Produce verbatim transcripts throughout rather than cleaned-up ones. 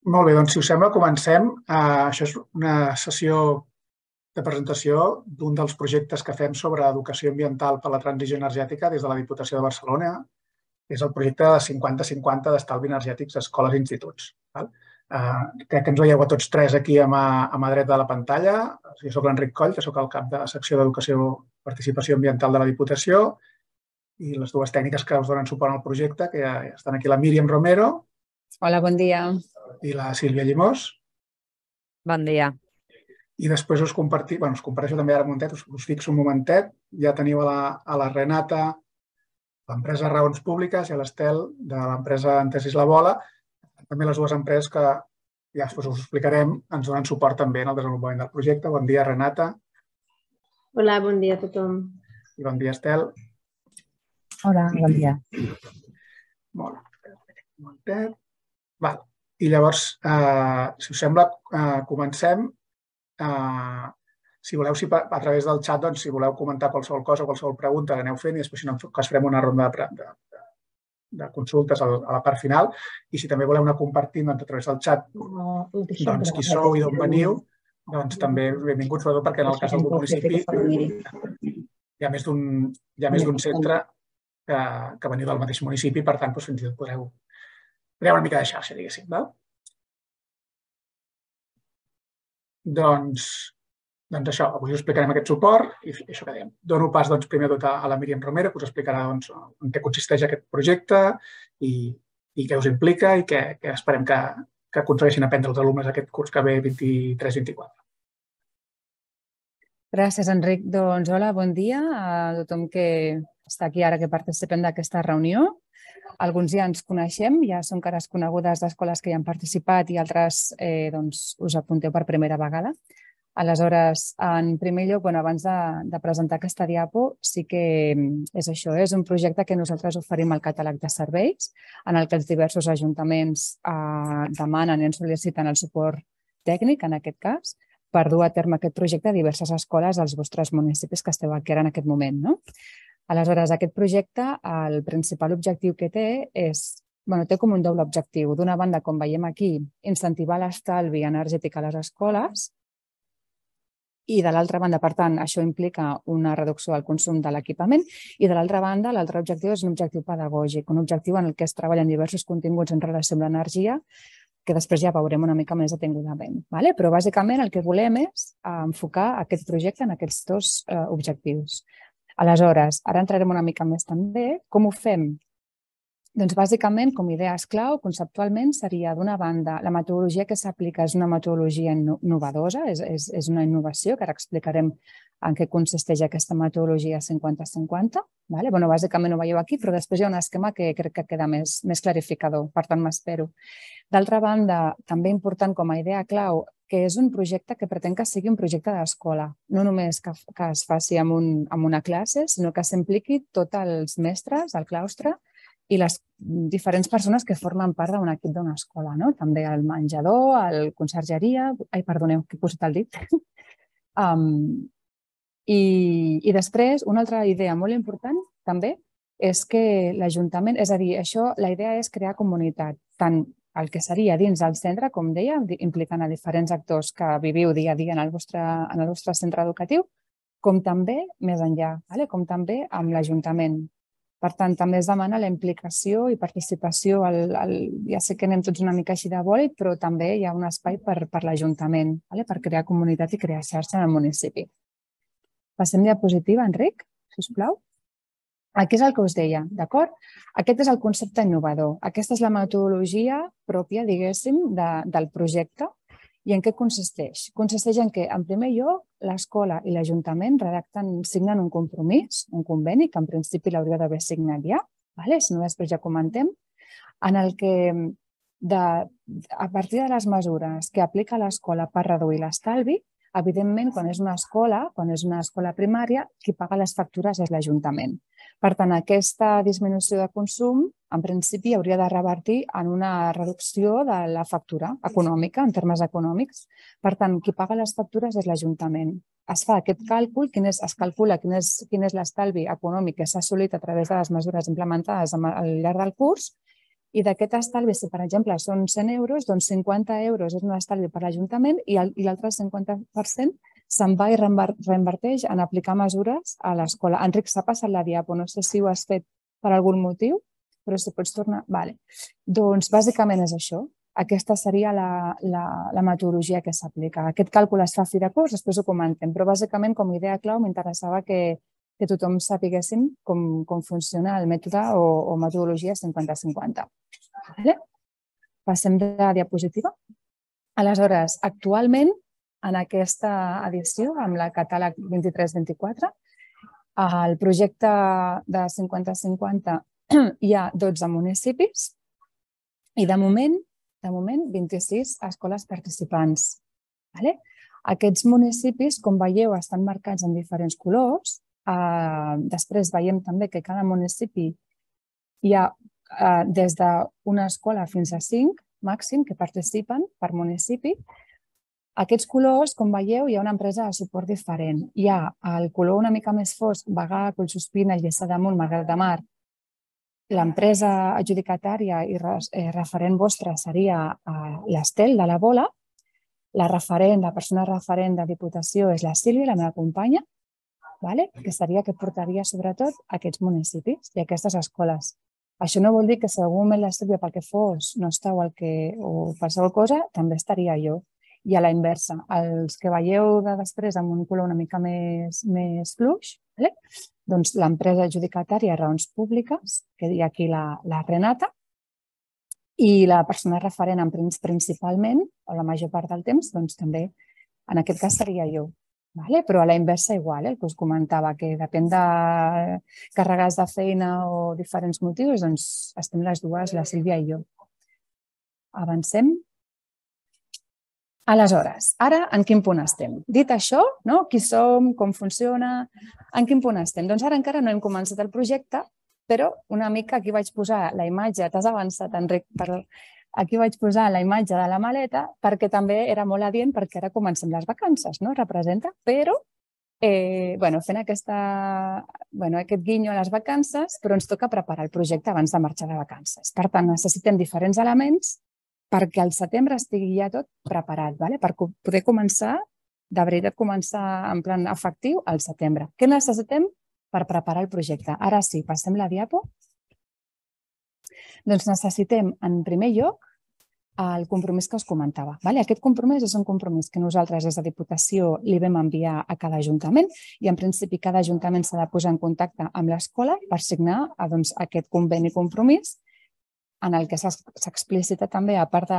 Molt bé, doncs si us sembla comencem. Això és una sessió de presentació d'un dels projectes que fem sobre educació ambiental per a la transició energètica des de la Diputació de Barcelona. És el projecte de cinquanta cinquanta d'estalvi energètics a escoles i instituts. Crec que ens veieu a tots tres aquí a mà dreta de la pantalla. Jo soc l'Enric Coll, que soc el cap de la secció d'Educació i Participació Ambiental de la Diputació, i les dues tècniques que us donen suport al projecte, que ja estan aquí, la Míriam Romero. Hola, bon dia. I la Sílvia Llimós. Bon dia. I després us comparteixo, bueno, us comparteixo també ara un momentet, us fixo un momentet. Ja teniu a la Renata, l'empresa Raons Públiques, i a l'Estel, de l'empresa Entesis la Bola. També les dues empreses que ja us explicarem ens donen suport també en el desenvolupament del projecte. Bon dia, Renata. Hola, bon dia a tothom. I bon dia, Estel. Hola, bon dia. Molt bé. I llavors, si us sembla, comencem. Si voleu, a través del xat, si voleu comentar qualsevol cosa o qualsevol pregunta, aneu fent i després si no, que farem una ronda de consultes a la part final. I si també voleu anar compartint a través del xat qui sou i d'on veniu, doncs també benvinguts, sobretot perquè en el cas del municipi hi ha més d'un centre que veniu del mateix municipi, per tant, fins i tot podreu crear una mica de xarxa, diguéssim. Doncs això, avui us explicarem aquest suport i això que dèiem. Dono pas primer tot a la Míriam Romero, que us explicarà en què consisteix aquest projecte i què us implica i què esperem que aconsegueixin aprendre els alumnes aquest curs que ve vint-i-tres vint-i-quatre. Gràcies, Enric. Doncs hola, bon dia a tothom que està aquí ara que participem d'aquesta reunió. Alguns ja ens coneixem, ja són cares conegudes d'escoles que hi han participat i altres us apunteu per primera vegada. Aleshores, en primer lloc, abans de presentar aquesta diapo, sí que és això, és un projecte que nosaltres oferim al catàleg de serveis, en el que els diversos ajuntaments demanen i ens sol·liciten el suport tècnic, en aquest cas, per dur a terme aquest projecte a diverses escoles als vostres municipis que esteu aquí ara en aquest moment. Aleshores, aquest projecte, el principal objectiu que té és, té com un doble objectiu. D'una banda, com veiem aquí, incentivar l'estalvi energètic a les escoles i de l'altra banda, per tant, això implica una reducció del consum de l'equipament i de l'altra banda, l'altre objectiu és un objectiu pedagògic, un objectiu en el que es treballen diversos continguts en relació amb l'energia que després ja veurem una mica més detingudament. Però bàsicament el que volem és enfocar aquest projecte en aquests dos objectius. Aleshores, ara entrarem una mica més també. Com ho fem? Doncs bàsicament, com a idees clau, conceptualment seria d'una banda, la metodologia que s'aplica és una metodologia innovadora, és una innovació, que ara explicarem en què consisteix aquesta metodologia cinquanta cinquanta. Bàsicament ho veieu aquí, però després hi ha un esquema que crec que queda més clarificador, per tant m'espero. D'altra banda, també important com a idea clau, que és un projecte que pretén que sigui un projecte d'escola, no només que es faci en una classe, sinó que s'impliqui tots els mestres, el claustre, i les diferents persones que formen part d'un equip d'una escola. També el menjador, el consergeria... Ai, perdoneu, que he posat el dit. I després, una altra idea molt important també és que l'Ajuntament, és a dir, això, la idea és crear comunitat, tant el que seria dins del centre, com deia, implicant a diferents actors que viviu dia a dia en el vostre centre educatiu, com també més enllà, com també amb l'Ajuntament. Per tant, també es demana la implicació i participació, ja sé que anem tots una mica així de bòlit, però també hi ha un espai per l'Ajuntament, per crear comunitat i crear xarxa en el municipi. Passem diapositiva, Enric, sisplau. Aquí és el que us deia, d'acord? Aquest és el concepte innovador. Aquesta és la metodologia pròpia, diguéssim, del projecte. I en què consisteix? Consisteix en què, en primer lloc, l'escola i l'Ajuntament redacten, signen un compromís, un conveni, que en principi l'hauria d'haver signat ja, si no després ja comentem, en el que a partir de les mesures que aplica l'escola per reduir l'estalvi, evidentment, quan és una escola, quan és una escola primària, qui paga les factures és l'Ajuntament. Per tant, aquesta disminució de consum, en principi, hauria de revertir en una reducció de la factura econòmica, en termes econòmics. Per tant, qui paga les factures és l'Ajuntament. Es fa aquest càlcul, es calcula quin és l'estalvi econòmic que s'ha assolit a través de les mesures implementades al llarg del curs I d'aquest estalvi, si per exemple són cent euros, doncs cinquanta euros és un estalvi per l'Ajuntament i l'altre cinquanta per cent se'n va i reinverteix en aplicar mesures a l'escola. Enric, s'ha passat la diapo, no sé si ho has fet per algun motiu, però si pots tornar... Vale. Doncs bàsicament és això. Aquesta seria la, la, la metodologia que s'aplica. Aquest càlcul es fa a fi de curs, després ho comentem, però bàsicament com a idea clau m'interessava que, que tothom sapiguéssim com, com funciona el mètode o, o metodologia cinquanta cinquanta. Vale? Passem de la diapositiva. Aleshores, actualment, en aquesta edició, amb la catàleg vint-i-tres vint-i-quatre, al projecte de cinquanta cinquanta hi ha dotze municipis i de moment de moment, vint-i-sis escoles participants. Vale? Aquests municipis, com veieu, estan marcats en diferents colors. Uh, després veiem també que cada municipi hi ha uh, des d'una escola fins a cinc màxim que participen per municipi. Aquests colors, com veieu, hi ha una empresa de suport diferent. Hi ha el color una mica més fosc, Bagà, Collsospina, Lliçà d'Amunt, Malgrat de Mar. L'empresa adjudicatària i referent vostra seria l'Estel de la Bola. La referent, la persona referent de Diputació és la Sílvia, la meva companya, que seria que portaria sobretot aquests municipis i aquestes escoles. Això no vol dir que si en algun moment la Sílvia pel que fos no està o qualsevol cosa, també estaria jo. I a la inversa, els que veieu de després amb un color una mica més fluix, doncs l'empresa adjudicatària Raons Públiques, que hi ha aquí la Renata, i la persona referent principalment, o la major part del temps, doncs també en aquest cas seria jo. Però a la inversa igual, el que us comentava, que depèn de càrregues de feina o diferents motius, doncs estem les dues, la Sílvia i jo. Avancem. Aleshores, ara en quin punt estem? Dit això, qui som, com funciona, en quin punt estem? Doncs ara encara no hem començat el projecte, però una mica aquí vaig posar la imatge, t'has avançat, Enric, aquí vaig posar la imatge de la maleta perquè també era molt adient perquè ara comencem les vacances, no? Representa, però fent aquest guinyo a les vacances, però ens toca preparar el projecte abans de marxar de vacances. Per tant, necessitem diferents elements perquè al setembre estigui ja tot preparat, per poder començar, de veritat començar en plan efectiu al setembre. Què necessitem per preparar el projecte? Ara sí, passem la diapo. Doncs necessitem, en primer lloc, el compromís que us comentava. Aquest compromís és un compromís que nosaltres des de Diputació li vam enviar a cada ajuntament i en principi cada ajuntament s'ha de posar en contacte amb l'escola per signar aquest conveni compromís en el que s'explicita també, a part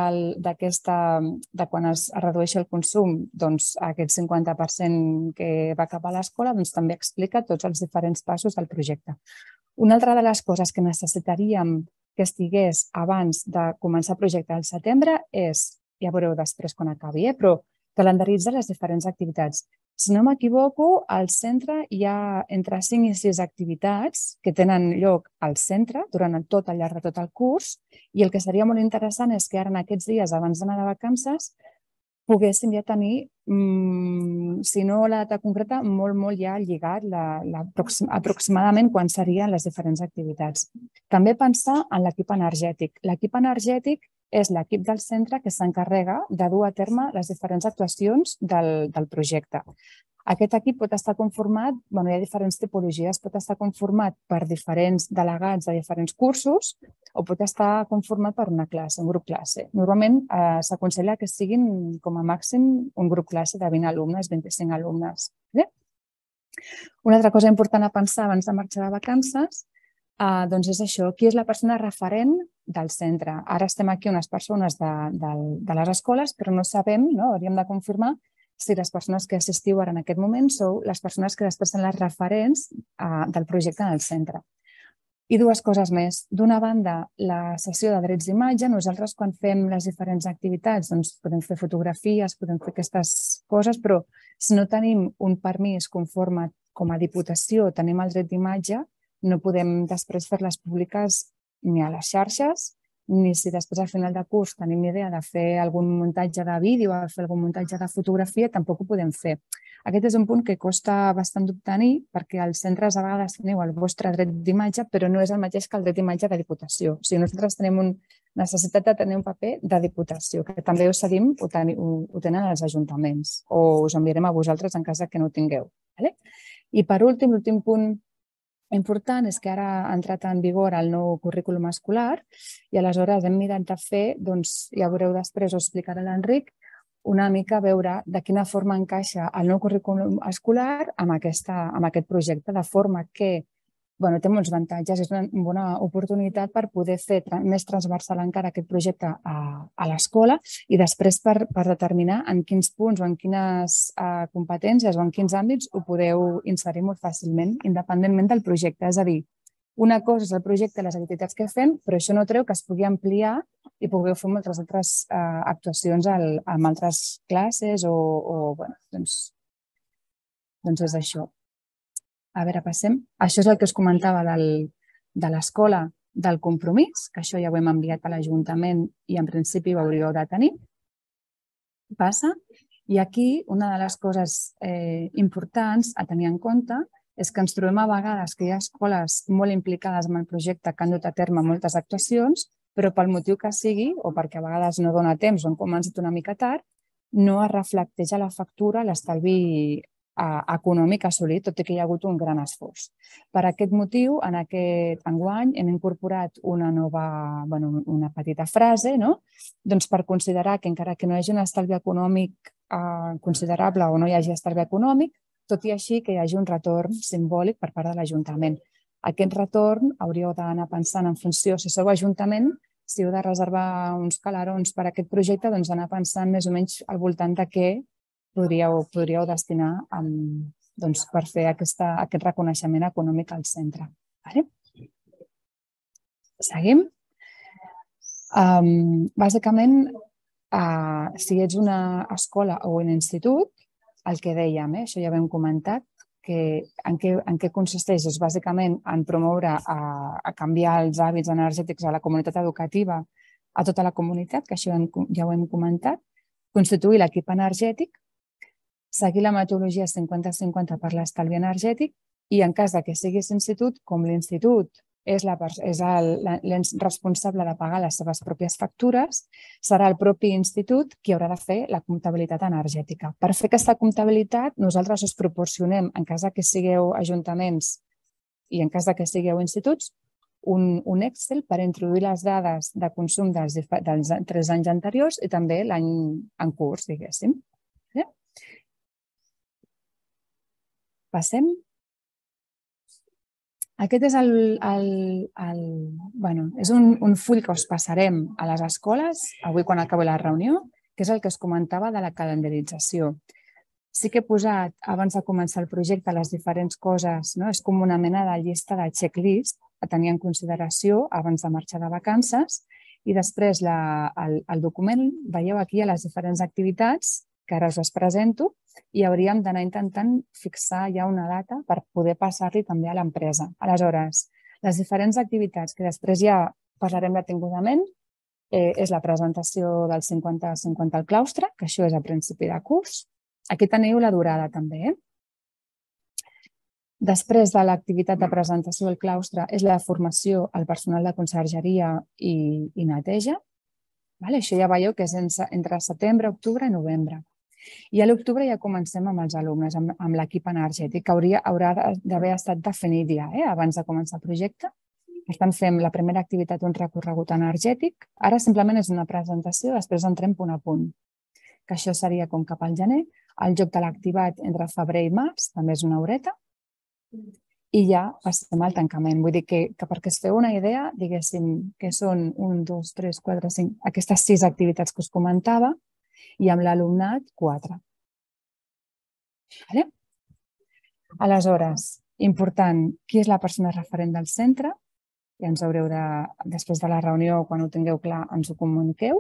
de quan es redueixi el consum, aquest cinquanta per cent que va cap a l'escola, també explica tots els diferents passos del projecte. Una altra de les coses que necessitaríem que estigués abans de començar el projecte al setembre és, ja veureu després quan acabi, però calendaritzar les diferents activitats. Si no m'equivoco, al centre hi ha entre cinc i sis activitats que tenen lloc al centre durant tot al llarg de tot el curs i el que seria molt interessant és que ara en aquests dies abans d'anar de vacances poguéssim ja tenir, si no la data concreta, molt, molt ja lligat aproximadament quan serien les diferents activitats. També pensar en l'equip energètic. L'equip energètic és l'equip del centre que s'encarrega de dur a terme les diferents actuacions del projecte. Aquest equip pot estar conformat, hi ha diferents tipologies, pot estar conformat per diferents delegats de diferents cursos o pot estar conformat per una classe, un grup classe. Normalment s'aconsella que siguin com a màxim un grup classe de vint alumnes, vint-i-cinc alumnes. Una altra cosa important a pensar abans de marxar de vacances doncs és això, qui és la persona referent del centre. Ara estem aquí unes persones de les escoles, però no sabem, hauríem de confirmar si les persones que assistiu ara en aquest moment sou les persones que després són les referents del projecte en el centre. I dues coses més. D'una banda, la sessió de drets d'imatge. Nosaltres quan fem les diferents activitats podem fer fotografies, podem fer aquestes coses, però si no tenim un permís conforme com a Diputació, tenim el dret d'imatge, no podem després fer-les públiques ni a les xarxes, ni si després al final de curs tenim idea de fer algun muntatge de vídeo o fer algun muntatge de fotografia, tampoc ho podem fer. Aquest és un punt que costa bastant d'obtenir perquè als centres a vegades teniu el vostre dret d'imatge, però no és el mateix que el dret d'imatge de Diputació. O sigui, nosaltres tenim una necessitat de tenir un paper de Diputació, que també us cedim, ho tenen els ajuntaments, o us enviarem a vosaltres en cas que no ho tingueu. I per últim, l'últim punt important és que ara ha entrat en vigor el nou currículum escolar i aleshores hem mirat de fer, doncs ja veureu després, ho explicarà l'Enric, una mica veure de quina forma encaixa el nou currículum escolar amb aquest projecte, de forma que té molts avantatges, és una bona oportunitat per poder fer més transversal encara aquest projecte a l'escola i després per determinar en quins punts o en quines competències o en quins àmbits ho podeu inserir molt fàcilment, independentment del projecte. És a dir, una cosa és el projecte i les activitats que fem, però això no treu que es pugui ampliar i pugueu fer moltes altres actuacions en altres classes o, doncs, doncs és això. A veure, passem. Això és el que us comentava de l'escola del compromís, que això ja ho hem enviat a l'Ajuntament i en principi ho hauríeu de tenir. Passa. I aquí una de les coses importants a tenir en compte és que ens trobem a vegades que hi ha escoles molt implicades en el projecte que han dut a terme moltes actuacions, però pel motiu que sigui, o perquè a vegades no dona temps o han començat una mica tard, no es reflecteix a la factura l'estalvi econòmic assolit, tot i que hi ha hagut un gran esforç. Per aquest motiu, en aquest enguany hem incorporat una nova, una petita frase, per considerar que encara que no hi hagi un estalvi econòmic considerable o no hi hagi estalvi econòmic, tot i així que hi hagi un retorn simbòlic per part de l'Ajuntament. Aquest retorn hauríeu d'anar pensant en funció, si sou Ajuntament, si heu de reservar uns calarons per a aquest projecte, doncs anar pensant més o menys al voltant de què podríeu destinar per fer aquest reconeixement econòmic al centre. Seguim. Bàsicament, si ets una escola o un institut, el que dèiem, això ja ho hem comentat, en què consisteix? És bàsicament en promoure a canviar els hàbits energètics a la comunitat educativa, a tota la comunitat, que això ja ho hem comentat, constituir l'equip energètic, seguir la metodologia cinquanta cinquanta per l'estalvi energètic i en cas que siguis institut, com l'institut és l'ens responsable de pagar les seves pròpies factures, serà el propi institut qui haurà de fer la comptabilitat energètica. Per fer aquesta comptabilitat, nosaltres us proporcionem, en cas que sigueu ajuntaments i en cas que sigueu instituts, un Excel per introduir les dades de consum dels tres anys anteriors i també l'any en curs, diguéssim. Passem. Aquest és un full que us passarem a les escoles, avui quan acabi la reunió, que és el que us comentava de la calendarització. Sí que he posat, abans de començar el projecte, les diferents coses, és com una mena de llista de checklist a tenir en consideració abans de marxar de vacances i després el document, veieu aquí les diferents activitats que ara us les presento i hauríem d'anar intentant fixar ja una data per poder passar-li també a l'empresa. Aleshores, les diferents activitats que després ja parlarem detingudament és la presentació del cinquanta cinquanta al claustre, que això és a principi de curs. Aquí teniu la durada també. Després de l'activitat de presentació del claustre és la formació al personal de consergeria i neteja. Això ja veieu que és entre setembre, octubre i novembre. I a l'octubre ja comencem amb els alumnes, amb l'equip energètic, que haurà d'haver estat definit ja abans de començar el projecte. Per tant, fem la primera activitat, un recorregut energètic. Ara simplement és una presentació, després entrem punt a punt, que això seria com cap al gener. El joc de l'activat entre febrer i març també és una horeta. I ja passem al tancament. Vull dir que perquè us feu una idea, diguéssim que són un, dos, tres, quatre, cinc, aquestes sis activitats que us comentava, i amb l'alumnat, quatre. Aleshores, important, qui és la persona referent del centre? Ja ens haureu de, després de la reunió, quan ho tingueu clar, ens ho comuniqueu.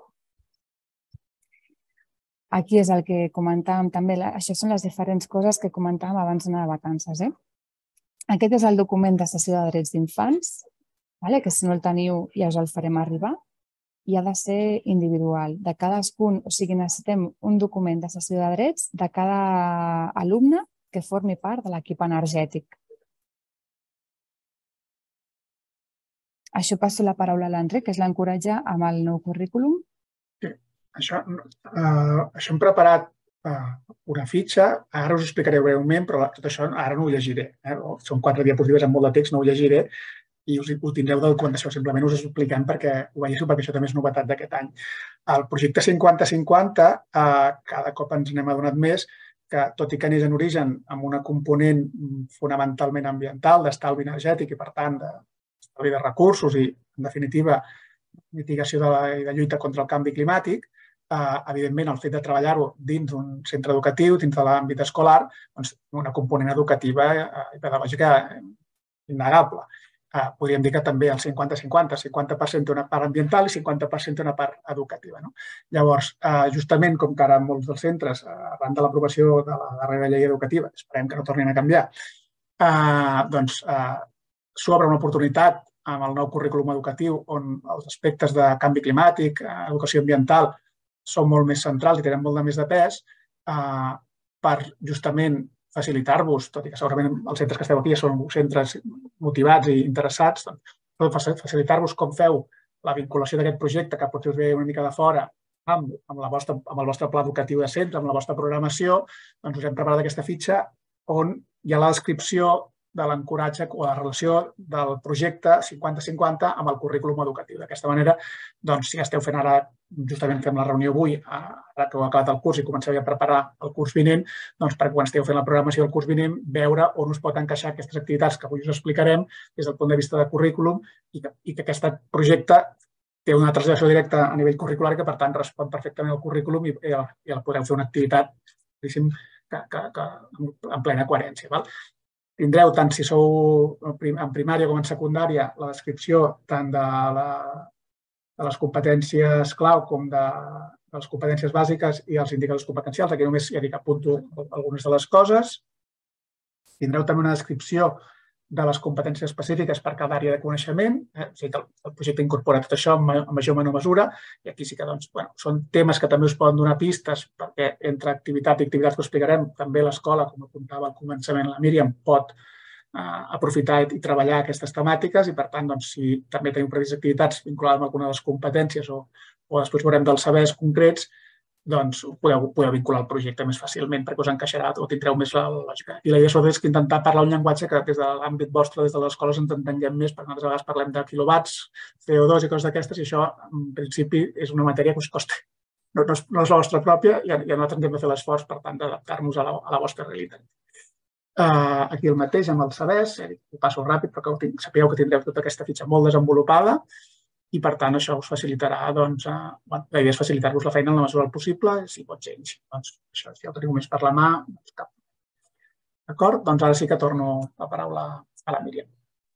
Aquí és el que comentàvem també, això són les diferents coses que comentàvem abans d'anar de vacances. Aquest és el document de cessió de drets d'infants, que si no el teniu ja us el farem arribar. i ha de ser individual de cadascun, o sigui, necessitem un document de cessió de drets de cada alumne que formi part de l'equip energètic. Això passo la paraula a l'Enric, que és l'encoratja amb el nou currículum. Sí, això, uh, això hem preparat uh, una fitxa, ara us ho explicaré breument, però tot això ara no ho llegiré. Eh? Són quatre diapositives amb molt de text, no ho llegiré i us ho tindreu de documentació. Simplement us ho expliquem perquè ho veieu, perquè això també és novetat d'aquest any. El projecte cinquanta cinquanta, uh, cada cop ens n'hem adonat més, que tot i que neix en origen amb una component fonamentalment ambiental, d'estalvi energètic i, per tant, de estalvi de recursos i, en definitiva, mitigació de, la, de lluita contra el canvi climàtic, eh, evidentment, el fet de treballar-ho dins d'un centre educatiu, dins de l'àmbit escolar, doncs, una component educativa i pedagògica innegable. Eh, podríem dir que també el cinquanta cinquanta, cinquanta per cent té una part ambiental i cinquanta per cent té una part educativa. No? Llavors, eh, justament com que ara molts dels centres, eh, arran de l'aprovació de la darrera llei educativa, esperem que no tornin a canviar, eh, doncs, eh, s'obre una oportunitat amb el nou currículum educatiu on els aspectes de canvi climàtic, educació ambiental, són molt més centrals i tenen molt de més de pes eh, per justament facilitar-vos, tot i que segurament els centres que esteu aquí són centres motivats i interessats, doncs, facilitar-vos com feu la vinculació d'aquest projecte que potser us ve una mica de fora amb, amb, la vostra, amb el vostre pla educatiu de centre, amb la vostra programació, doncs us hem preparat aquesta fitxa on hi ha la descripció de l'encoratge o la relació del projecte cinquanta cinquanta amb el currículum educatiu. D'aquesta manera, doncs, si esteu fent ara, justament fem la reunió avui, ara que heu acabat el curs i comenceu a preparar el curs vinent, doncs perquè quan esteu fent la programació del curs vinent, veure on us pot encaixar aquestes activitats que avui us explicarem des del punt de vista de currículum i que, i que aquest projecte té una translació directa a nivell curricular i que, per tant, respon perfectament al currículum i, i, i podreu fer una activitat que, que, que, en plena coherència. Val? Tindreu, tant si sou en primària com en secundària, la descripció tant de, la, de les competències clau com de, de les competències bàsiques i els indicadors competencials. Aquí només ja dic, apunto algunes de les coses. Tindreu també una descripció de les competències específiques per cada àrea de coneixement. Eh? O sigui que el projecte incorpora tot això en major o menor mesura i aquí sí que doncs, bueno, són temes que també us poden donar pistes perquè entre activitat i activitat que us explicarem, també l'escola, com apuntava al començament la Míriam, pot eh, aprofitar i treballar aquestes temàtiques i, per tant, doncs, si també tenim previstes activitats vinculades amb alguna de les competències o, o després veurem dels sabers concrets, doncs podeu, podeu vincular el projecte més fàcilment perquè us encaixarà o tindreu més la lògica. I la idea és que intentar parlar un llenguatge que des de l'àmbit vostre, des de les escoles, ens entenguem més, perquè nosaltres a vegades parlem de quilowatts, C O dos i coses d'aquestes, i això, en principi, és una matèria que us costa. No, no, és, no és la vostra pròpia i a, i a nosaltres hem de fer l'esforç, per tant, d'adaptar-nos a, la, a la vostra realitat. Uh, aquí el mateix amb els sabers, ho passo ràpid, però que tinc, sapigueu que tindreu tota aquesta fitxa molt desenvolupada, i, per tant, això us facilitarà, doncs, eh, bueno, la idea és facilitar-vos la feina en la mesura del possible, si pot ser, doncs, això, si ja ho teniu més per la mà, doncs cap. D'acord? Doncs ara sí que torno la paraula a la Míriam.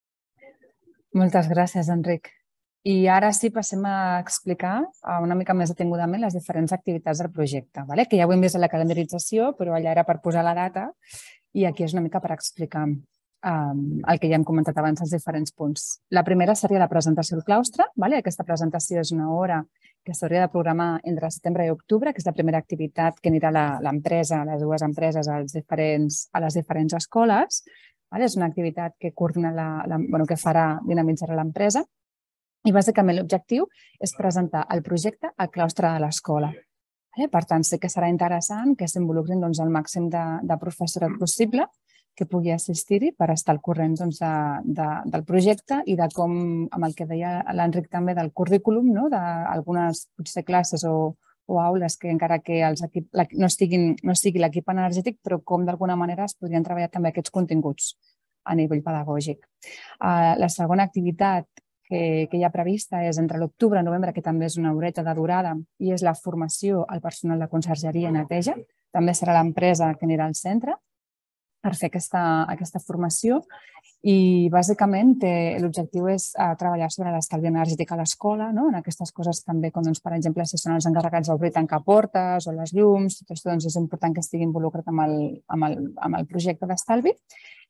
Moltes gràcies, Enric. I ara sí passem a explicar una mica més detingudament les diferents activitats del projecte, vale? Que ja ho hem vist a la calendarització, però allà era per posar la data i aquí és una mica per explicar Um, el que ja hem comentat abans, els diferents punts. La primera seria la presentació al claustre. Vale? Aquesta presentació és una hora que s'hauria de programar entre setembre i octubre, que és la primera activitat que anirà l'empresa, les dues empreses als diferents, a les diferents escoles. Vale? És una activitat que coordina la, la, bueno, que farà, dinamitzarà l'empresa. I bàsicament l'objectiu és presentar el projecte al claustre de l'escola. Vale? Per tant, sí que serà interessant que s'involucrin doncs, el màxim de, de professorat possible que pugui assistir-hi per estar al corrent doncs, de, de, del projecte i de com, amb el que deia l'Enric també, del currículum, no? D'algunes potser classes o, o aules que encara que els equip, no, estiguin, no estigui l'equip energètic, però com d'alguna manera es podrien treballar també aquests continguts a nivell pedagògic. Uh, la segona activitat que, que hi ha prevista és entre l'octubre i novembre, que també és una horeta de durada, i és la formació al personal de consergeria i neteja. També serà l'empresa que anirà al centre per fer aquesta, aquesta formació i bàsicament l'objectiu és uh, treballar sobre l'estalvi energètic a l'escola, no? En aquestes coses també, com doncs, per exemple, si són els encarregats d'obrir tancar portes o les llums, tot això doncs, és important que estigui involucrat amb el, amb el, amb el projecte d'estalvi.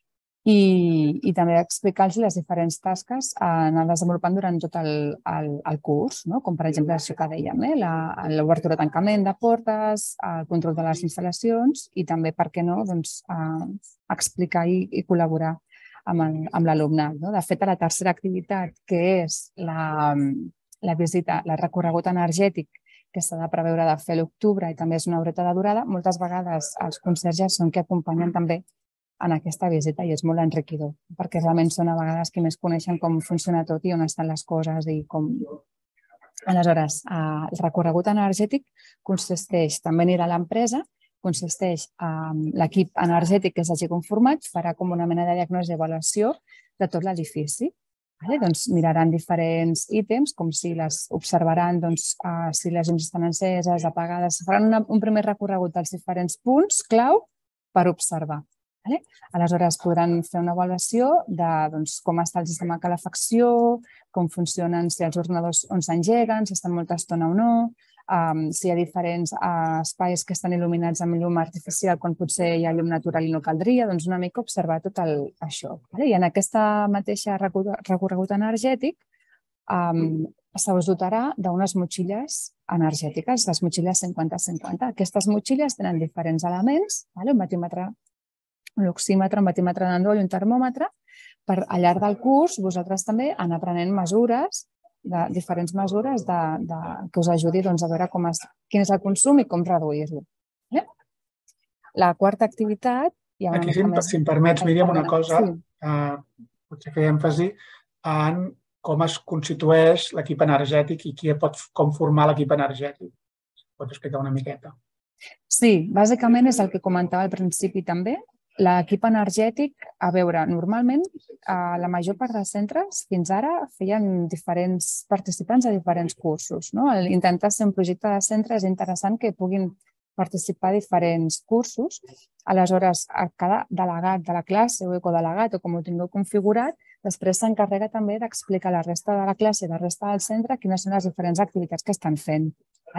i, i també explicar-los les diferents tasques a anar desenvolupant durant tot el, el, el curs, no? Com per exemple això que dèiem, eh? l'obertura i tancament de portes, el control de les instal·lacions i també, per què no, doncs, eh, explicar i, i col·laborar amb l'alumnat. No? De fet, a la tercera activitat, que és la, la visita, el recorregut energètic, que s'ha de preveure de fer a l'octubre i també és una horeta de durada, moltes vegades els conserges són que acompanyen també en aquesta visita i és molt enriquidor, perquè realment són a vegades qui més coneixen com funciona tot i on estan les coses i com... Aleshores, el recorregut energètic consisteix, també anirà a l'empresa, consisteix en l'equip energètic que s'hagi conformat, farà com una mena de diagnosi i avaluació de tot l'edifici. Doncs miraran diferents ítems, com si les observaran, si les llums estan enceses, apagades. Faran un primer recorregut dels diferents punts clau per observar. Aleshores podran fer una avaluació de com està el sistema de calefacció, com funcionen, si els ordinadors on s'engeguen, si estan molta estona o no, si hi ha diferents espais que estan il·luminats amb llum artificial quan potser hi ha llum natural i no caldria, doncs una mica observar tot això. I en aquesta mateixa recorregut energètic se us dotarà d'unes motxilles energètiques, les motxilles cinquanta cinquanta. Aquestes motxilles tenen diferents elements, un batímetre, un oxímetre, un batímetre d'endoll i un termòmetre, per al llarg del curs vosaltres també anar aprenent mesures, diferents mesures que us ajudi a veure quin és el consum i com reduir-lo. La quarta activitat... Aquí, si em permets, Míriam, una cosa, potser fer èmfasi en com es constitueix l'equip energètic i com formar l'equip energètic. Pots explicar una miqueta? Sí, bàsicament és el que comentava al principi també. L'equip energètic, a veure, normalment la major part dels centres fins ara feien diferents participants a diferents cursos. Intentar ser un projecte de centre és interessant que puguin participar a diferents cursos. Aleshores, cada delegat de la classe o ecodelegat o com ho tingueu configurat, després s'encarrega també d'explicar a la resta de la classe i a la resta del centre quines són les diferents activitats que estan fent.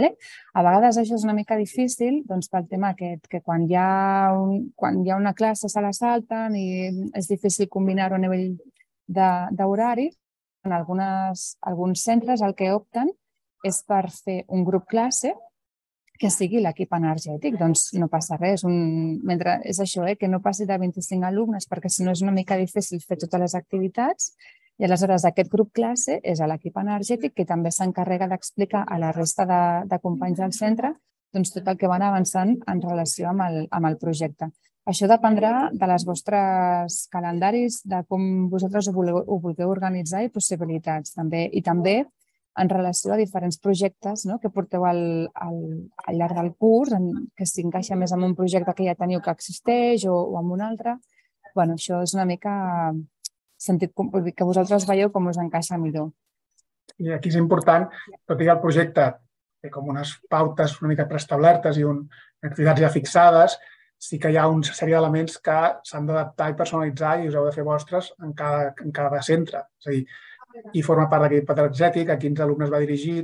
A vegades això és una mica difícil pel tema aquest, que quan hi ha una classe se la salten i és difícil combinar-ho a nivell d'horari. En alguns centres el que opten és per fer un grup classe que sigui l'equip energètic, doncs no passa res. És això, que no passi de vint-i-cinc alumnes, perquè si no és una mica difícil fer totes les activitats. I aleshores aquest grup classe és l'equip energètic que també s'encarrega d'explicar a la resta de companys del centre tot el que van avançant en relació amb el projecte. Això dependrà de les vostres calendaris, de com vosaltres ho vulgueu organitzar i possibilitats. I també en relació a diferents projectes que porteu al llarg del curs, que s'encaixa més en un projecte que ja teniu que existeix o en un altre. Això és una mica sentit que vosaltres veieu com us encaixa millor. I aquí és important, tot i que el projecte té com unes pautes una mica preestablertes i activitats ja fixades, sí que hi ha una sèrie d'elements que s'han d'adaptar i personalitzar i us heu de fer vostres en cada centre. És a dir, qui forma part d'aquest energètic, a quins alumnes va dirigit,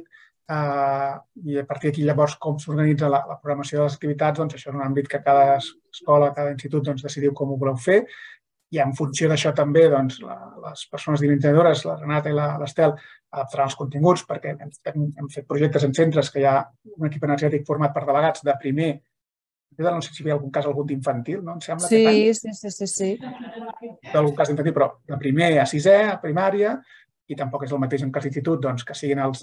i a partir d'aquí llavors com s'organitza la programació de les activitats, doncs això és un àmbit que cada escola, cada institut decidiu com ho voleu fer, i en funció d'això també les persones dinamitzadores, la Renata i l'Estel, adaptaran els continguts, perquè hem fet projectes en centres que hi ha un equip energètic format per delegats de primer, no sé si hi ha algun cas algun d'infantil, no? Em sembla que sí, sí, sí, sí. Hi ha algun cas d'infantil, però de primer a sisè, a primària, i tampoc és el mateix en cas d'institut que siguin els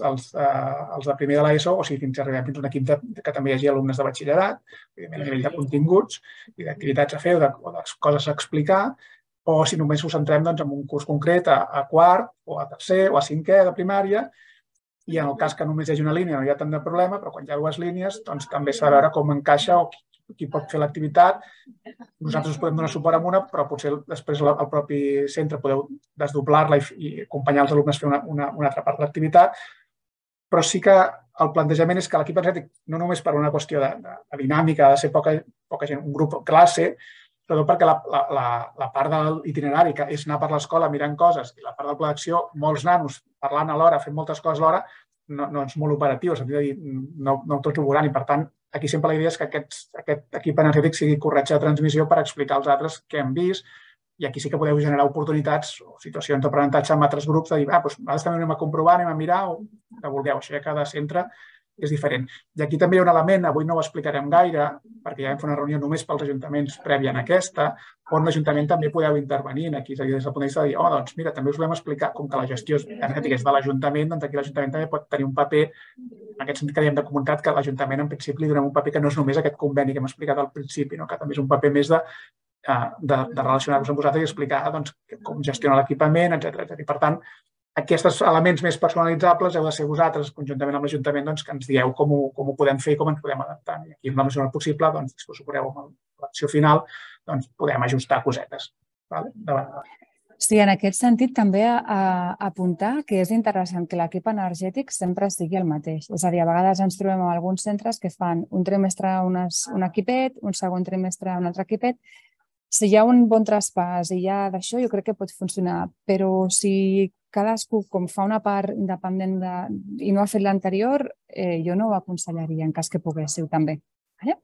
de primer de l'ESO o si fins arribem fins a un equip que també hi hagi alumnes de batxillerat, a nivell de continguts i d'activitats a fer o de coses a explicar, o si només us centrem en un curs concret a quart o a tercer o a cinquè de primària, i en el cas que només hi hagi una línia no hi ha tant de problema, però quan hi ha dues línies també s'ha de veure com encaixa o qui pot fer l'activitat. Nosaltres us podem donar suport amb una, però potser després al propi centre podeu desdoblar-la i acompanyar els alumnes a fer una altra part de l'activitat. Però sí que el plantejament és que l'equip energètic, no només per una qüestió de dinàmica, ha de ser poca gent, un grup classe, però perquè la part de l'itinerari, que és anar per l'escola mirant coses, i la part del pla d'acció, molts nanos parlant alhora, fent moltes coses alhora, no és molt operatiu, sentit de dir, no tots ho veuran, i per tant, aquí sempre la idea és que aquest equip energètic sigui corretge de transmissió per explicar als altres què hem vist, I aquí sí que podeu generar oportunitats o situacions d'aprenentatge amb altres grups de dir, ah, doncs nosaltres també anem a comprovar, anem a mirar, o que vulgueu. Això ja cada centre és diferent. I aquí també hi ha un element, avui no ho explicarem gaire, perquè ja vam fer una reunió només pels ajuntaments prèvia en aquesta, on l'Ajuntament també podeu intervenir aquí, és a dir, des del punt de vista de dir, oh, doncs mira, també us volem explicar com que la gestió energètica és de l'Ajuntament, doncs aquí l'Ajuntament també pot tenir un paper, en aquest sentit que dèiem de comunitat, que l'Ajuntament en principi li donem un paper que no és només aquest conveni que hem explicat al principi, no? Que també és un paper més de de, de relacionar-vos amb vosaltres i explicar doncs, com gestionar l'equipament, etcètera. I per tant, aquests elements més personalitzables heu de ser vosaltres, conjuntament amb l'Ajuntament, doncs, que ens digueu com ho, com ho podem fer i com ens podem adaptar. I aquí, en la mesura possible, doncs, si us ho veureu amb l'acció final, doncs, podem ajustar cosetes. Vale? Davant. Sí, en aquest sentit també a, a apuntar que és interessant que l'equip energètic sempre sigui el mateix. És a dir, a vegades ens trobem en alguns centres que fan un trimestre unes, un equipet, un segon trimestre un altre equipet. Si hi ha un bon traspàs i hi ha d'això, jo crec que pot funcionar, però si cadascú com fa una part independent de, i no ha fet l'anterior, eh, jo no ho aconsellaria en cas que poguéssiu també. Vale?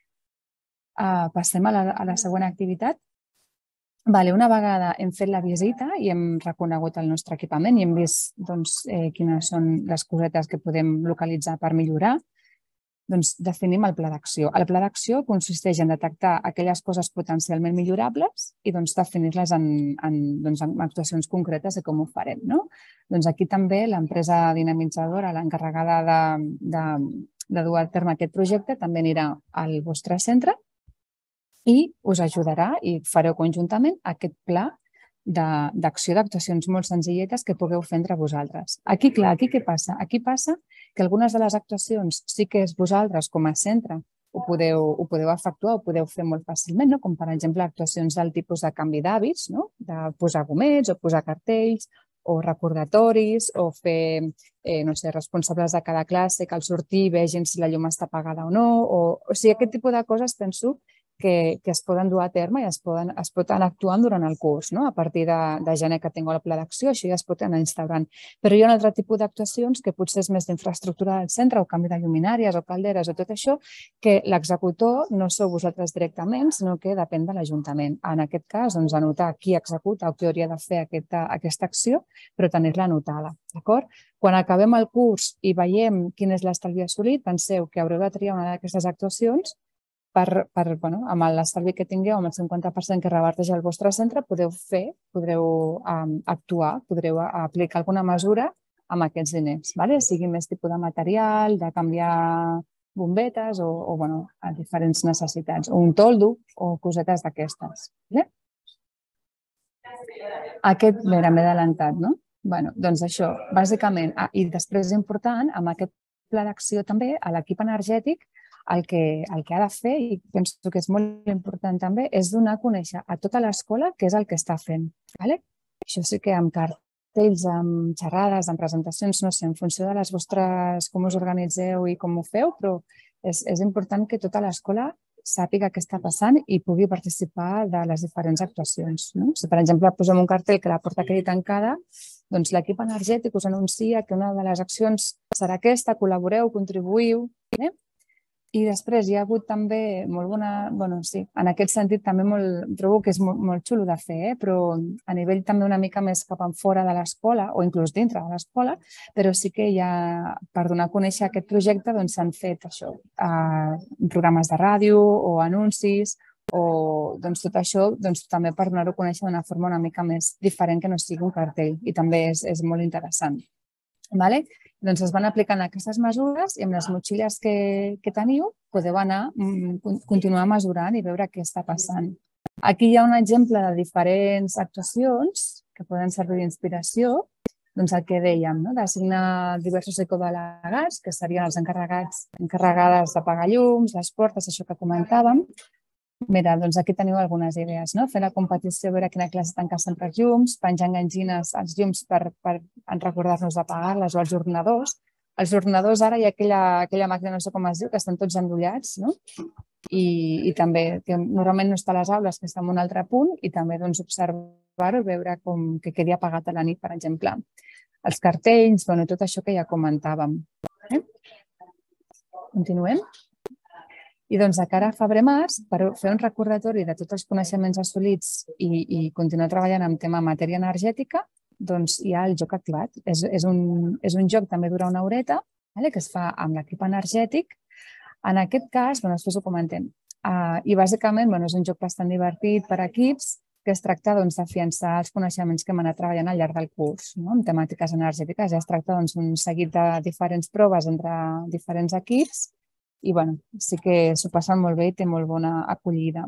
Uh, passem a la, a la següent activitat. Vale, una vegada hem fet la visita i hem reconegut el nostre equipament i hem vist doncs, eh, quines són les cosetes que podem localitzar per millorar, doncs definim el pla d'acció. El pla d'acció consisteix en detectar aquelles coses potencialment millorables i doncs, definir-les en, en, doncs, en actuacions concretes de com ho farem. No? Doncs aquí també l'empresa dinamitzadora, l'encarregada de, de, de dur a terme aquest projecte, també anirà al vostre centre i us ajudarà i fareu conjuntament aquest pla d'acció d'actuacions molt senzilletes que pugueu fer entre vosaltres. Aquí, clar, aquí què passa? Aquí passa que algunes de les actuacions sí que és vosaltres com a centre ho podeu, ho podeu efectuar, ho podeu fer molt fàcilment, no? Com per exemple actuacions del tipus de canvi d'hàbits, no? De posar gomets o posar cartells o recordatoris o fer, eh, no sé, responsables de cada classe que al sortir vegin si la llum està apagada o no. O, o sigui, aquest tipus de coses penso que, que es poden dur a terme i es poden, es pot anar actuant durant el curs, no? A partir de, de gener que tingueu el pla d'acció, això ja es pot anar instaurant. Però hi ha un altre tipus d'actuacions que potser és més d'infraestructura del centre o canvi de lluminàries o calderes o tot això, que l'executor no sou vosaltres directament, sinó que depèn de l'Ajuntament. En aquest cas, doncs, anotar qui executa o qui hauria de fer aquesta, aquesta acció, però tenir-la anotada. D'acord? Quan acabem el curs i veiem quin és l'estalvi assolit, penseu que haureu de triar una d'aquestes actuacions per, per bueno, amb l'estalvi que tingueu, amb el cinquanta per cent que reverteix al vostre centre, podeu fer, podreu um, actuar, podreu aplicar alguna mesura amb aquests diners, vale? Sigui més tipus de material, de canviar bombetes o, o bueno, a diferents necessitats, o un toldo o cosetes d'aquestes. Vale? Aquest, mira, m'he adelantat, no? Bueno, doncs això, bàsicament, ah, i després és important, amb aquest pla d'acció també, a l'equip energètic, el que, el que ha de fer, i penso que és molt important també, és donar a conèixer a tota l'escola què és el que està fent. Vale? Això sí que amb cartells, amb xerrades, amb presentacions, no sé, en funció de les vostres, com us organitzeu i com ho feu, però és, és important que tota l'escola sàpiga què està passant i pugui participar de les diferents actuacions. No? Si, per exemple, posem un cartell que la porta quedi tancada, doncs l'equip energètic us anuncia que una de les accions serà aquesta, col·laboreu, contribuïu. Eh? I després hi ha hagut també molt bona, bueno, sí, en aquest sentit també molt, trobo que és molt, molt xulo de fer, eh? Però a nivell també una mica més cap en fora de l'escola o inclús dintre de l'escola, però sí que ja per donar a conèixer aquest projecte doncs s'han fet això, eh, programes de ràdio o anuncis o doncs tot això doncs, també per donar-ho a conèixer d'una forma una mica més diferent que no sigui un cartell i també és, és molt interessant. Vale? Doncs es van aplicant aquestes mesures i amb les motxilles que, que teniu podeu anar, continuar mesurant i veure què està passant. Aquí hi ha un exemple de diferents actuacions que poden servir d'inspiració, doncs el que dèiem, no? Designar diversos ecodelegats, que serien els encarregats, encarregades d'apagar llums, les portes, això que comentàvem. Mira, doncs aquí teniu algunes idees, no? Fer la competició, veure quina classe tancar sempre els llums, penjar enganxines als llums per, per recordar-nos d'apagar-les o els ordenadors. Els ordenadors ara hi ha aquella, aquella màquina, no sé com es diu, que estan tots endollats, no? I, i també, que normalment no està a les aules, que està en un altre punt, i també doncs, observar-ho, veure com que quedi apagat a la nit, per exemple. Els cartells, bueno, tot això que ja comentàvem. Eh? Continuem? I doncs de cara a febrer-març, per fer un recordatori de tots els coneixements assolits i, i continuar treballant en tema matèria energètica, doncs hi ha el joc activat. És, és, un, és un joc, també dura una horeta, vale? Que es fa amb l'equip energètic. En aquest cas, bueno, després ho comentem. Uh, I bàsicament bueno, és un joc bastant divertit per a equips que es tracta doncs, d'afiançar els coneixements que hem anat treballant al llarg del curs, no? En temàtiques energètiques. Ja es tracta doncs, un seguit de diferents proves entre diferents equips i bueno, sí que s'ho passen molt bé i té molt bona acollida.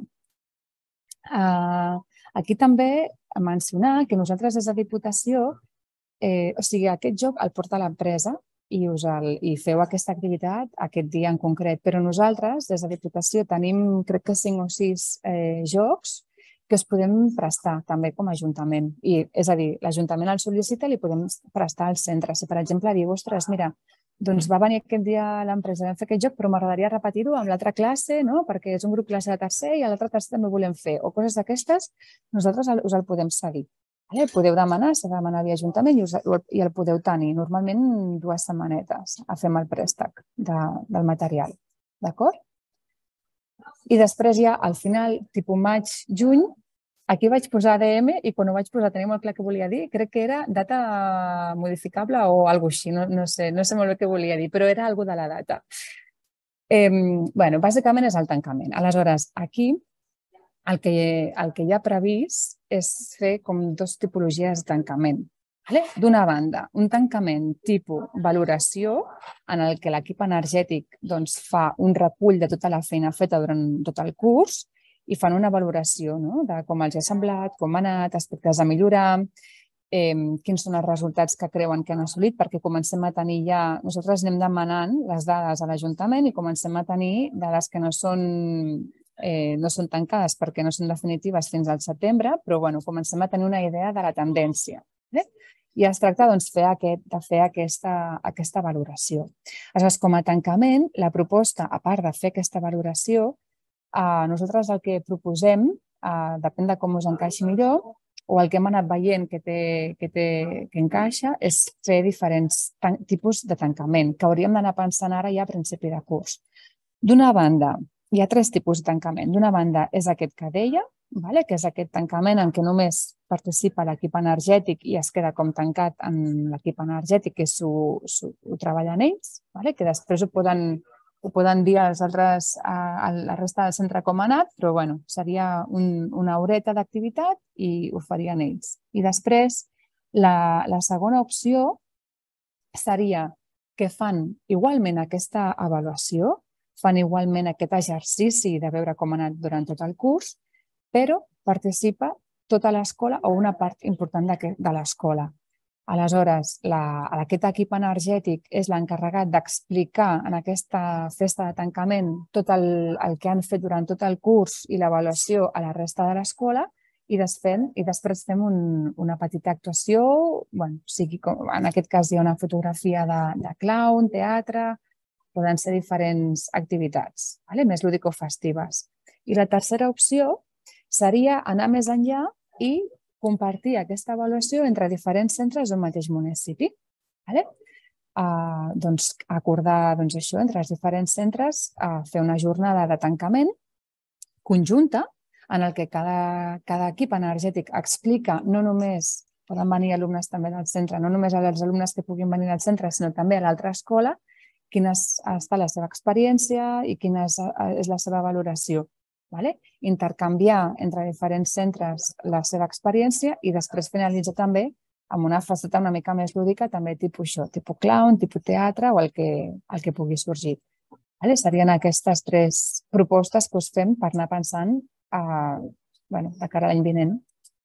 Uh, aquí també mencionar que nosaltres des de Diputació, eh, o sigui, aquest joc el porta l'empresa i, us el, i feu aquesta activitat aquest dia en concret, però nosaltres des de Diputació tenim crec que cinc o sis eh, jocs que es podem prestar també com a Ajuntament. I, és a dir, l'Ajuntament el sol·licita i li podem prestar al centre. Si, per exemple, diu, ostres, mira, doncs va venir aquest dia a l'empresa, vam fer aquest joc, però m'agradaria repetir-ho amb l'altra classe, no? Perquè és un grup classe de tercer i a l'altra tercer també ho volem fer. O coses d'aquestes, nosaltres us el podem cedir. Vale? Podeu demanar, s'ha de demanar via Ajuntament i, us, i el podeu tenir. Normalment dues setmanetes a fer el préstec de, del material. D'acord? I després ja al final, tipus maig, juny, aquí vaig posar D M i quan ho vaig posar tenia molt clar què volia dir. Crec que era data modificable o alguna cosa així, no, no, sé, no sé molt bé què volia dir, però era alguna de la data. Eh, bueno, bàsicament és el tancament. Aleshores, aquí el que, el que hi ha previst és fer com dues tipologies de tancament. Vale? D'una banda, un tancament tipus valoració en el que l'equip energètic doncs, fa un recull de tota la feina feta durant tot el curs i fan una valoració, no? De com els ha semblat, com ha anat, aspectes a millorar, eh, quins són els resultats que creuen que han assolit, perquè comencem a tenir ja... Nosaltres anem demanant les dades a l'Ajuntament i comencem a tenir dades que no són, eh, no són tancades perquè no són definitives fins al setembre, però bueno, comencem a tenir una idea de la tendència. Eh? I es tracta doncs, fer aquest, de fer aquesta, aquesta valoració. Aleshores, com a tancament, la proposta, a part de fer aquesta valoració, Uh, nosaltres el que proposem, uh, depèn de com us encaixi millor, o el que hem anat veient que, té, que, té, que encaixa, és fer diferents tipus de tancament, que hauríem d'anar pensant ara ja a principi de curs. D'una banda, hi ha tres tipus de tancament. D'una banda és aquest que deia, vale? Que és aquest tancament en què només participa l'equip energètic i es queda com tancat en l'equip energètic, que ho treballen ells, vale? Que després ho poden... Ho poden dir als altres, a la resta del centre com ha anat, però bueno, seria un, una horeta d'activitat i ho farien ells. I després, la, la segona opció seria que fan igualment aquesta avaluació, fan igualment aquest exercici de veure com ha anat durant tot el curs, però participa tota l'escola o una part important de l'escola. Aleshores, aquest equip energètic és l'encarregat d'explicar en aquesta festa de tancament tot el, el que han fet durant tot el curs i l'avaluació a la resta de l'escola i, i després fem un, una petita actuació, bueno, sigui com, en aquest cas hi ha una fotografia de, de clown, teatre, poden ser diferents activitats, vale? Més lúdico-festives. I la tercera opció seria anar més enllà i compartir aquesta avaluació entre diferents centres d'un mateix municipi. Vale? Uh, doncs, acordar doncs, això entre els diferents centres, uh, fer una jornada de tancament conjunta en el que cada, cada equip energètic explica, no només poden venir alumnes també del centre, no només als alumnes que puguin venir del centre, sinó també a l'altra escola, quina ha estat la seva experiència i quina és, és la seva valoració. Vale? Intercanviar entre diferents centres la seva experiència i després finalitzar també amb una faceta una mica més lúdica, també tipus això, tipus clown, tipus teatre o el que, el que pugui sorgir. Vale? Serien aquestes tres propostes que us fem per anar pensant a, bueno, de cara a l'any vinent.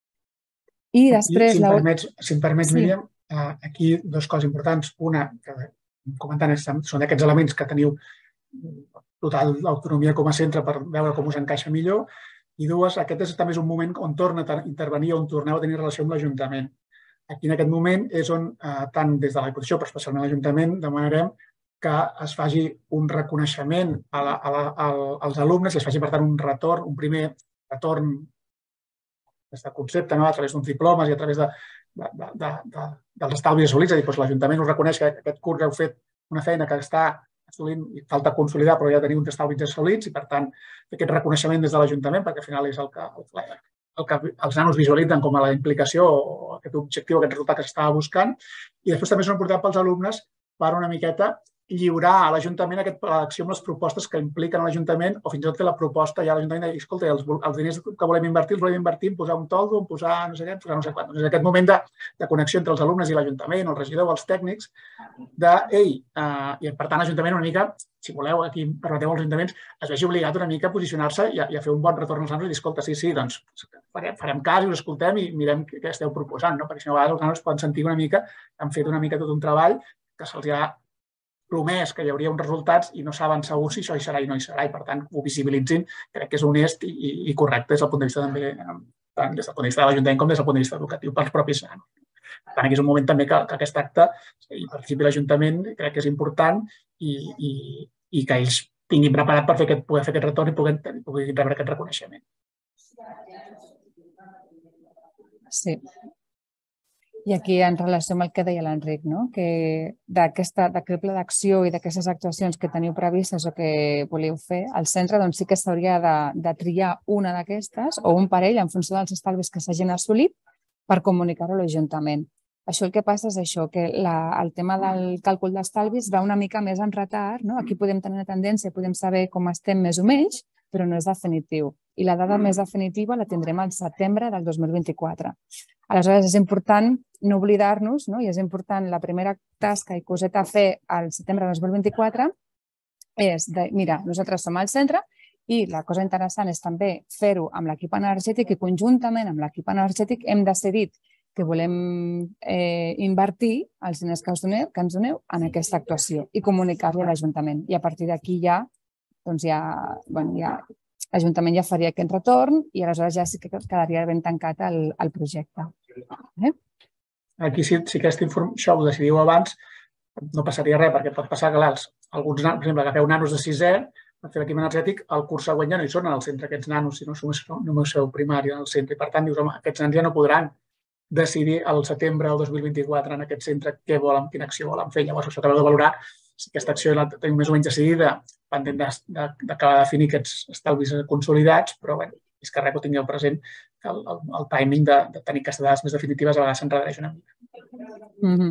I després... Si em permets, si em permets sí. Míriam, aquí dues coses importants. Una, que comentant, són aquests elements que teniu total autonomia com a centre per veure com us encaixa millor. I dues, aquest és també un moment on torna a intervenir, on torneu a tenir relació amb l'Ajuntament. Aquí en aquest moment és on, tant des de la Diputació, però especialment l'Ajuntament, demanarem que es faci un reconeixement a la, a la, als alumnes i es faci, per tant, un retorn, un primer retorn d'aquest concepte, no? A través d'uns diplomes i a través de, de, de, de, dels estalvis assolits. És a dir, doncs, l'Ajuntament us reconeix que aquest curs heu fet una feina que està assolint, falta consolidar, però ja tenim uns estalvis assolits i, per tant, aquest reconeixement des de l'Ajuntament, perquè al final és el que, el que els nanos visualitzen com a la implicació o aquest objectiu, aquest resultat que s'estava buscant. I després també és important pels alumnes per una miqueta lliurar a l'Ajuntament aquest pla d'acció amb les propostes que impliquen a l'Ajuntament o fins i tot fer la proposta ja a l'Ajuntament de dir, escolta, els, els diners que volem invertir els volem invertir en posar un toldo, en posar no sé què, en posar no sé quant. És aquest moment de, de connexió entre els alumnes i l'Ajuntament, el regidor o els tècnics, de, ei, eh, i per tant l'Ajuntament una mica, si voleu, aquí permeteu als ajuntaments, es vegi obligat una mica a posicionar-se i, a, i a fer un bon retorn als nanos i dir, escolta, sí, sí, doncs farem, farem cas i us escoltem i mirem què esteu proposant, no? Perquè si no, a vegades els nanos poden sentir una mica, han fet una mica tot un treball que se'ls ha promès que hi hauria uns resultats i no saben segur si això hi serà i no hi serà i, per tant, ho visibilitzin. Crec que és honest i, i, i correcte des del punt de vista també, tant des del punt de vista de l'Ajuntament com des del punt de vista educatiu pels propis nanos. Per tant, aquí és un moment també que, que aquest acte hi participi l'Ajuntament, crec que és important i, i, i que ells tinguin preparat per fer aquest, poder fer aquest retorn i puguin, puguin rebre aquest reconeixement. Sí. I aquí, en relació amb el que deia l'Enric, no? Que d'aquest pla d'acció i d'aquestes actuacions que teniu previstes o que voleu fer, al centre doncs, sí que s'hauria de, de triar una d'aquestes o un parell en funció dels estalvis que s'hagin assolit per comunicar-ho a l'Ajuntament. Això el que passa és això, que la, el tema del càlcul d'estalvis va una mica més en retard, no? Aquí podem tenir una tendència, podem saber com estem més o menys, però no és definitiu. I la dada més definitiva la tindrem al setembre del dos mil vint-i-quatre. Aleshores, és important no oblidar-nos, no? I és important, la primera tasca i coseta a fer al setembre del dos mil vint-i-quatre és, de, mira, nosaltres som al centre i la cosa interessant és també fer-ho amb l'equip energètic i conjuntament amb l'equip energètic hem decidit que volem eh, invertir els diners que ens doneu, que ens doneu en aquesta actuació i comunicar-ho a l'Ajuntament. I a partir d'aquí ja, doncs ja, bueno, ja l'Ajuntament ja faria aquest retorn i aleshores ja sí que quedaria ben tancat el, el projecte. Eh? Aquí, si, si aquest informe, això ho decidiu abans, no passaria res, perquè pot passar que els, alguns nanos, per exemple, agafeu nanos de sisè, per fer l'equip energètic, el curs següent ja no hi són al centre, aquests nanos, si no som seu primari al centre. I per tant, dius, home, aquests nens ja no podran decidir al setembre del dos mil vint-i-quatre en aquest centre què volen, quina acció volen fer. Llavors, això acabeu de valorar si aquesta acció la tenim més o menys decidida, pendent d'acabar de definir aquests estalvis consolidats, però bé, és que res que ho tingueu present, que el, el, el timing de, de tenir aquestes dades més definitives a vegades s'enredareix una mica. Mm-hmm.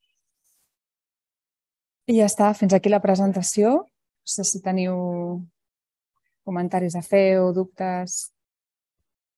I ja està, fins aquí la presentació. No sé si teniu comentaris a fer o dubtes.